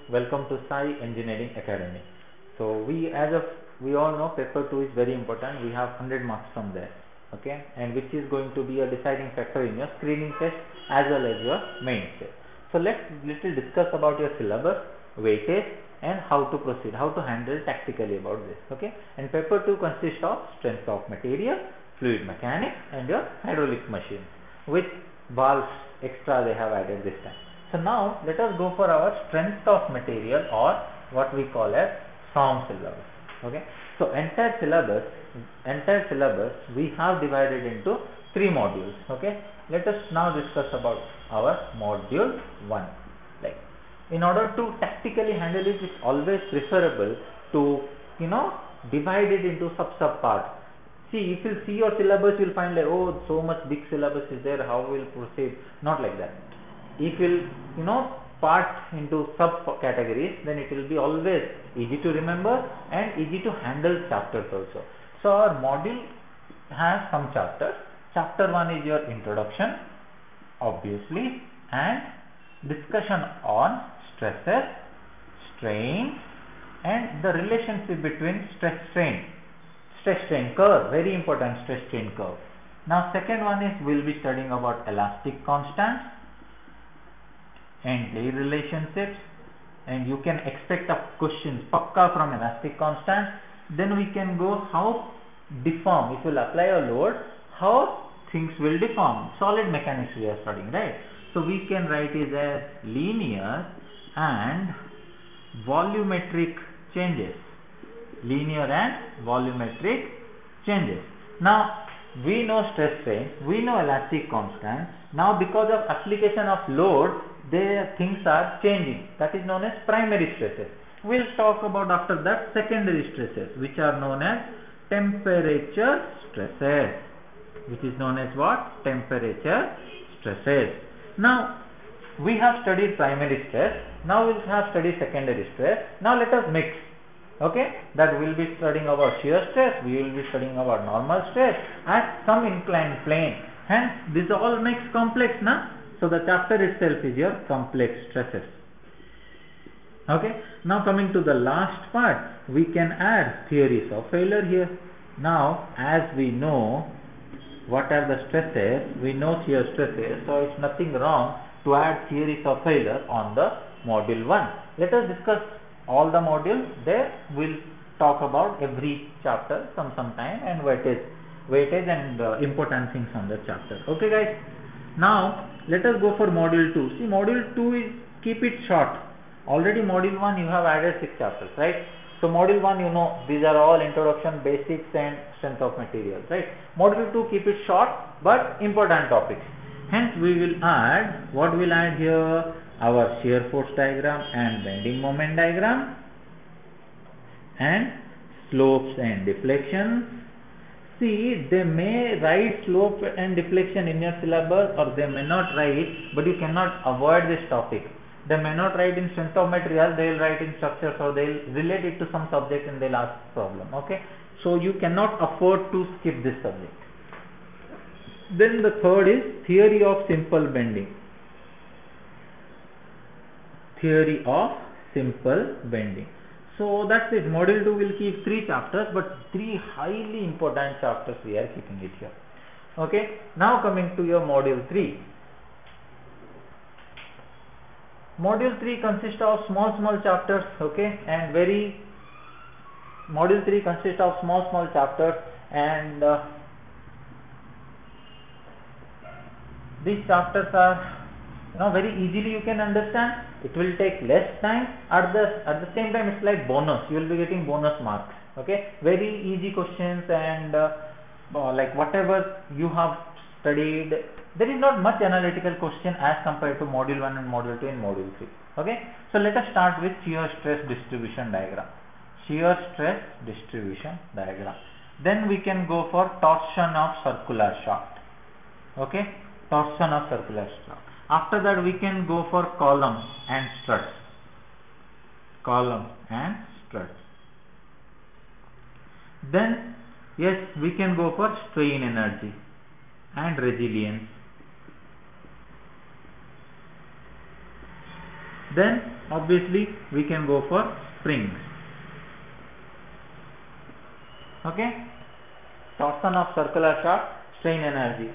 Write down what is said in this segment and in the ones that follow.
Welcome to Sai Engineering Academy. So we all know paper 2 is very important. We have 100 marks from there, okay, and which is going to be a deciding factor in your screening test as well as your main test. So let's little discuss about your syllabus, weightage, and how to proceed, how to handle tactically about this, okay. And paper 2 consists of strength of material, fluid mechanics, and your hydraulic machines with valves extra they have added this time. So now let us go for our strength of material, or what we call as SOM syllabus. Okay. So entire syllabus we have divided into 3 modules. Okay. Let us now discuss about our module 1. Like, in order to tactically handle it, it's always preferable to divide it into sub parts. See, if you see your syllabus, you'll find like, oh, so much big syllabus is there, how we'll proceed? Not like that. If you'll part into sub categories, then it will be always easy to remember and easy to handle chapters also. So our module has some chapters. Chapter 1 is your introduction, obviously, and discussion on stresses, strains, and the relationship between stress strain curve, very important, stress strain curve. Now second one is we'll be studying about elastic constants and their relationships, and you can expect a questions pakka from elastic constants. Then we can go how deform, if you will apply a load, how things will deform. Solid mechanics we are studying, right? So we can write it as linear and volumetric changes. Linear and volumetric changes. Now we know stress strain, we know elastic constants. Now because of application of load, their things are changing. That is known as primary stresses. We'll talk about after that secondary stresses, which are known as temperature stresses, which is known as what? Temperature stresses. Now we have studied primary stress. Now we'll have studied secondary stress. Now let us mix. Okay, that we'll be studying about shear stress, we will be studying about normal stress at some inclined plane. Hence this all makes complex, na? So the chapter itself is your complex stresses. Okay, now coming to the last part, we can add theories of failure here. Now as we know what are the stresses, we know shear stresses, so it's nothing wrong to add theories of failure on the module 1. Let us discuss all the modules. There we'll talk about every chapter some time and weightage and important things on the chapter. Okay guys, now let us go for module 2. See, module 2 is, keep it short. Already module 1 you have added 6 chapters, right? So module 1, you know, these are all introduction, basics, and strength of materials, right? Module 2, keep it short but important topics. Hence we will add, what we'll add here? Our shear force diagram and bending moment diagram, and slopes and deflections. See, they may write slope and deflection in your syllabus, or they may not write, but you cannot avoid this topic. They may not write in strength of material, they will write in structures, or they will relate it to some subject in the last problem. Okay, so you cannot afford to skip this subject. Then the third is theory of simple bending. Theory of simple bending. So that's it. Module 2 will keep 3 chapters, but 3 highly important chapters we are keeping it here. Okay. Now coming to your module 3. Module 3 consists of small chapters. Okay, and module 3 consists of small chapters, and these chapters are very easily you can understand. It will take less time. At the same time, it's like bonus. You will be getting bonus marks. Okay, very easy questions, and like whatever you have studied, there is not much analytical question as compared to module 1 and module 2 and module 3. Okay, so let us start with shear stress distribution diagram. Shear stress distribution diagram. Then we can go for torsion of circular shaft. Okay, torsion of circular shaft. After that we can go for column and struts. Column and struts. Then yes, we can go for strain energy and resilience. Then Obviously we can go for springs. Okay, torsion of circular shaft, strain energy.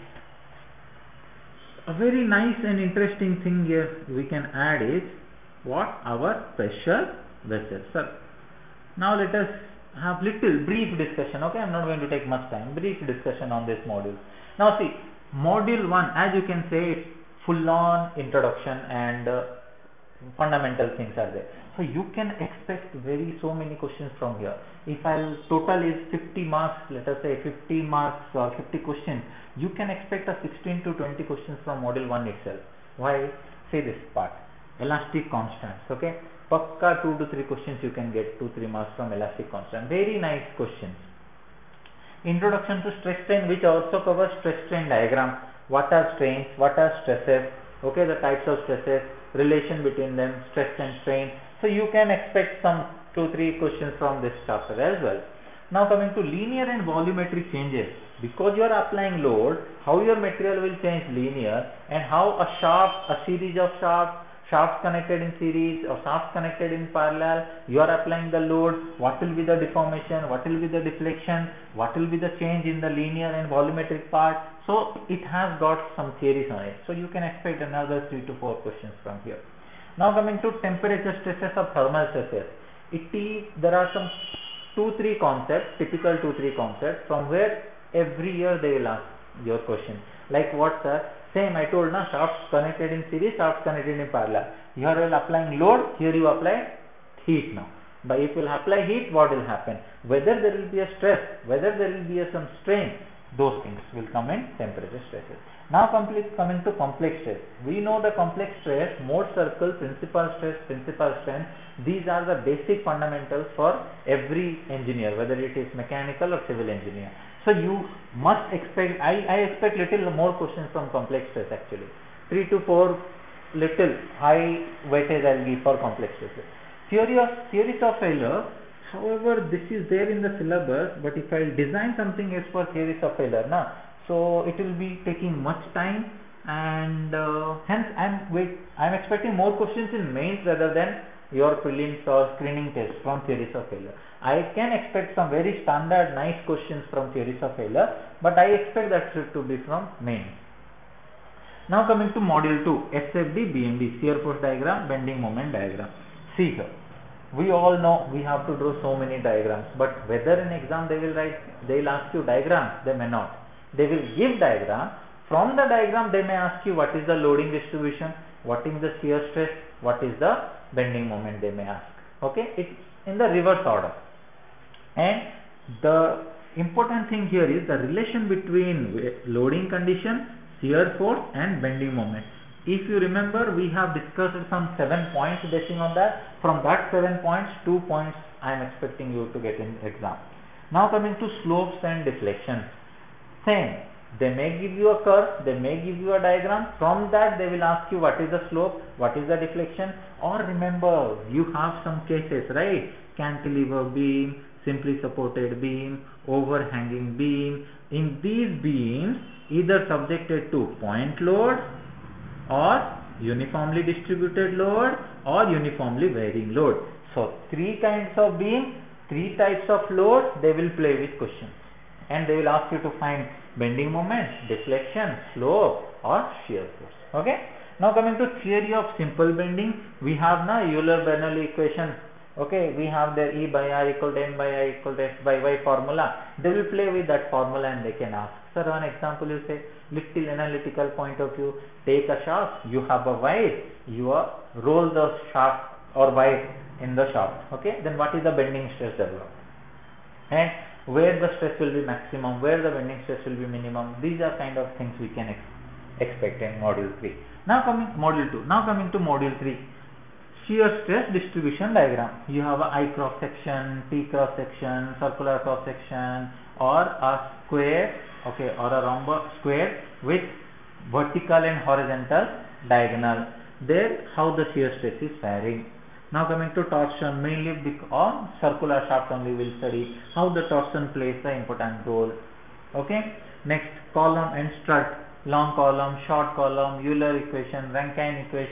A very nice and interesting thing here we can add is what? Our pressure vessel. Sir, now let us have little brief discussion. Okay, I'm not going to take much time. Brief discussion on this module. Now see, module 1, as you can say, it's full on introduction and fundamental things are there. So you can expect so many questions from here. If total is 50 marks, let us say 50 marks or 50 questions, you can expect a 16 to 20 questions from module 1 itself. Why? Say this part, elastic constants. Okay, Pakka 2 to 3 questions you can get 2-3 marks from elastic constant. Very nice questions. Introduction to stress strain, which also covers stress strain diagram. What are strains? What are stresses? Okay, the types of stresses, relation between them, stress and strain. So you can expect some 2-3 questions from this chapter as well. Now coming to linear and volumetric changes. Because you are applying load, how your material will change linear, and how a shaft, a series of shafts connected in series or shafts connected in parallel, you are applying the load, what will be the deformation, what will be the deflection, what will be the change in the linear and volumetric part. So it has got some theories on it. So you can expect another 3 to 4 questions from here. Now coming to temperature stresses or thermal stresses. There are some 2-3 concepts, typical 2-3 concepts, from where every year they will ask your question. Like what, sir? Same, I told na, shafts connected in series, shafts connected in parallel. Here you are applying load, here you apply heat now. But if you will apply heat, what will happen? Whether there will be a stress, whether there will be some strain, those things will come in temperature stresses. Now coming to complex stress. We know the complex stress, mode circle, principal stress, principal strain. These are the basic fundamentals for every engineer, whether it is mechanical or civil engineer. So you must expect, I expect little more questions from complex stress actually. 3 to 4 little high weightage I will give for complex stresses. Theories of failure. However, this is there in the syllabus, but if I design something as per theories of failure, so it will be taking much time, and hence I'm expecting more questions in mains rather than your prelims or screening tests from theories of failure. I can expect some very standard nice questions from theories of failure, but I expect that to be from mains. Now coming to module 2, SFD, BMD, shear force diagram, bending moment diagram. See here, we all know we have to draw so many diagrams, but whether in exam they will ask you diagram, they may not. They will give diagram. From the diagram they may ask you what is the loading distribution, what is the shear stress, what is the bending moment, they may ask. Okay, it's in the reverse order. And the important thing here is the relation between loading condition, shear force and bending moment. If you remember, we have discussed some 7 points basing on that. From that 7 points, 2 points I am expecting you to get in exam. Now coming to slopes and deflections. Same, they may give you a curve, they may give you a diagram. From that they will ask you what is the slope, what is the deflection. Or remember, you have some cases, right? Cantilever beam, simply supported beam, overhanging beam. In these beams, either subjected to point load or uniformly distributed load or uniformly varying load. So 3 kinds of beam, 3 types of load, they will play with questions, and they will ask you to find bending moment, deflection, slope or shear force. Okay. Now coming to theory of simple bending, we have now Euler-Bernoulli equation. Okay, we have the E by R equal to M by I equal to F by Y formula. They will play with that formula and they can ask, sir, one example you say, little analytical point of view, take a shaft, you have a wire, you roll the shaft or wire in the shaft. Okay, then what is the bending stress developed, and where the stress will be maximum, where the bending stress will be minimum. These are kind of things we can expect in module 3. Now coming module 2. Now coming to module 3. Shear stress distribution diagram. You have a I cross section, T cross section, circular cross section, or a square, okay, or a rhombus square with vertical and horizontal diagonal. There, how the shear stress is varying. Now coming to torsion, mainly on circular shaft only we will study how the torsion plays the important role. Okay. Next, column and strut, long column, short column, Euler equation, Rankine equation,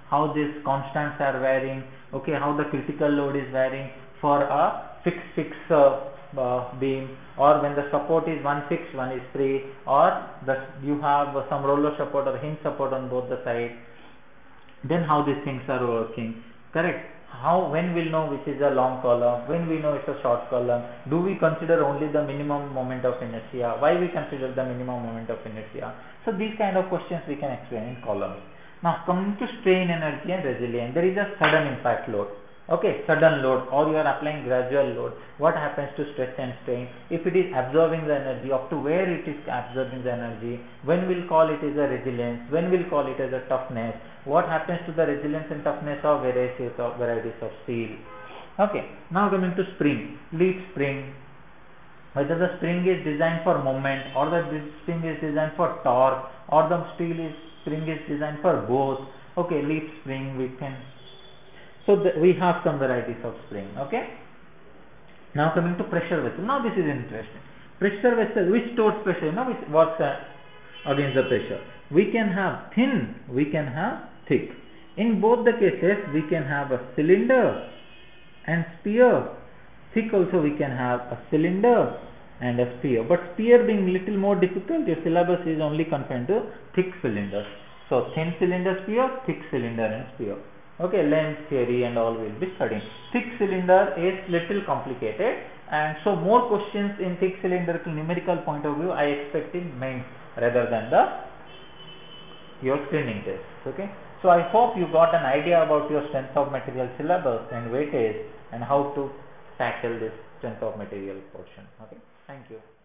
how these constants are varying, okay, how the critical load is varying for a fixed beam, or when the support is one fixed, one is free, or you have some roller support or hinge support on both the sides. Then how these things are working, correct? When we'll know which is a long column, when we know it's a short column, do we consider only the minimum moment of inertia, why we consider the minimum moment of inertia? So these kind of questions we can explain in columns. Now coming to strain energy and resilience, there is a sudden impact load, okay, sudden load, or you are applying gradual load. What happens to stress and strain? If it is absorbing the energy, up to where it is absorbing the energy, when we'll call it as a resilience, when we'll call it as a toughness, what happens to the resilience and toughness of varieties of steel. Okay, now coming to spring, lead spring, whether the spring is designed for moment, or the spring is designed for torque, or the spring is designed for both. Okay, lead spring we can. So we have some varieties of spring. Okay. Now coming to pressure vessel. Now this is interesting. Pressure vessel, which stores pressure? Now which works against the pressure. We can have thin, we can have thick. In both the cases, we can have a cylinder and sphere. Thick also we can have a cylinder and a sphere. But sphere being little more difficult, your syllabus is only confined to thick cylinders. So thin cylinder sphere, thick cylinder and sphere. Okay, length theory and all will be studying. Thick cylinder is little complicated, and so more questions in thick cylindrical numerical point of view I expect in mains rather than your screening test. Okay, so I hope you got an idea about your strength of material syllabus and weightage and how to tackle this strength of material portion. Okay, thank you.